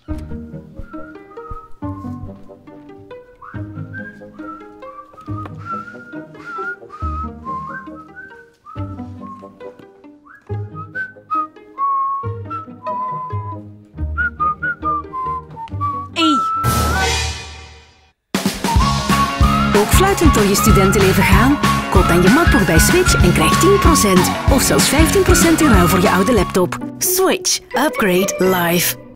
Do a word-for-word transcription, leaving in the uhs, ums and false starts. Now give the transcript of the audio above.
Ook fluitend door je studentenleven gaan? Koop dan je MacBook bij Switch en krijg tien procent of zelfs vijftien procent in ruil voor je oude laptop. Switch. Upgrade life.